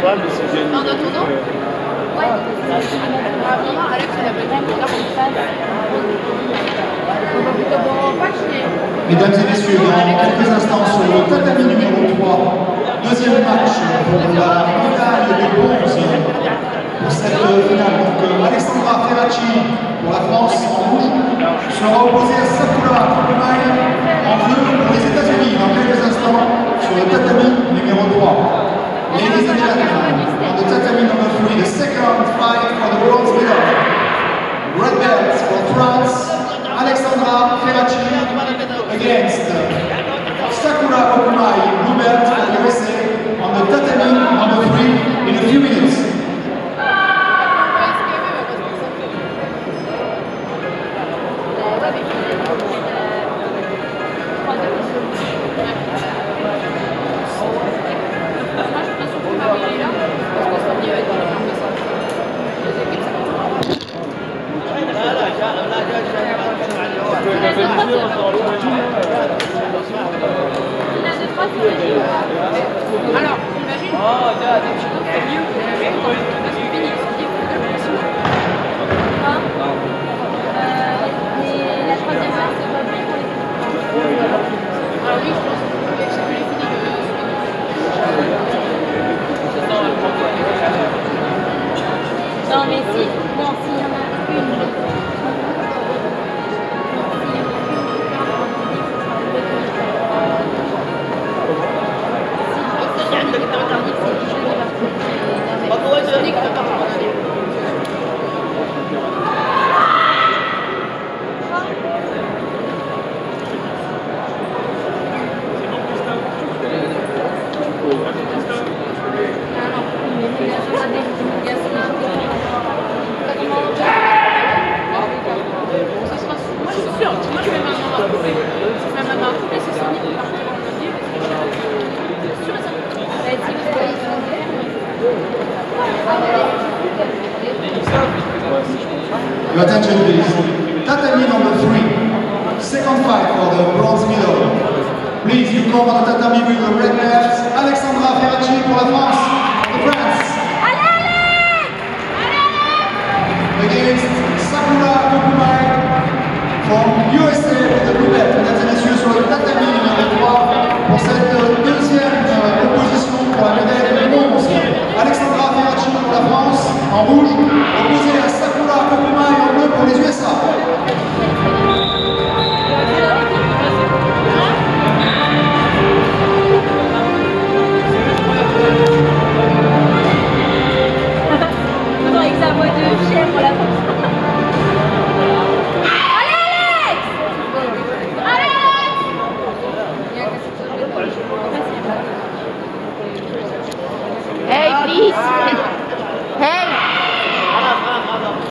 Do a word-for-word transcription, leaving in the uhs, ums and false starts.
pas, mais c'est bien. En attendant ouais. Apparemment, Alex, il a pas dit qu'on a fait ça. On va plutôt bon match, mais... Mesdames et messieurs, dans quelques instants sur le tatami numéro trois, deuxième match pour la médaille de bronze pour cette finale. Donc Alexandra Ferracci pour la France en rouge sera opposée à Sakura Kokumai en bleu pour les États-Unis dans quelques instants sur le tatami numéro trois. Ladies and gentlemen, on the tatami number three, the second fight for the bronze medal. Red belt for France, Alexandra Ferracci against Sakura Kokumai, blue belt for the U S A on the tatami number three in a few minutes. Alors, imagine, oh, c'est mieux, parce que fini, ils sont dit, la troisième heure, c'est pas bien pour les alors oui, je pense que c'est plus les finis que... Non, mais si, non, s'il y en a une... Your attention please. Tatami number three. Second fight for the bronze medal. Please, you come on the tatami with the red belt. Alexandra Ferracci pour la France. The France. Against Sakura Kokumai from U S A for the blue belt. Mesdames et messieurs, sur le tatami numéro trois pour cette deuxième opposition pour la médaille de bronze. Alexandra Ferracci pour la France en rouge, opposée à Sakura Kokumai en bleu pour les U S A. Attends, avec sa voix de chef pour la France. Hey, please!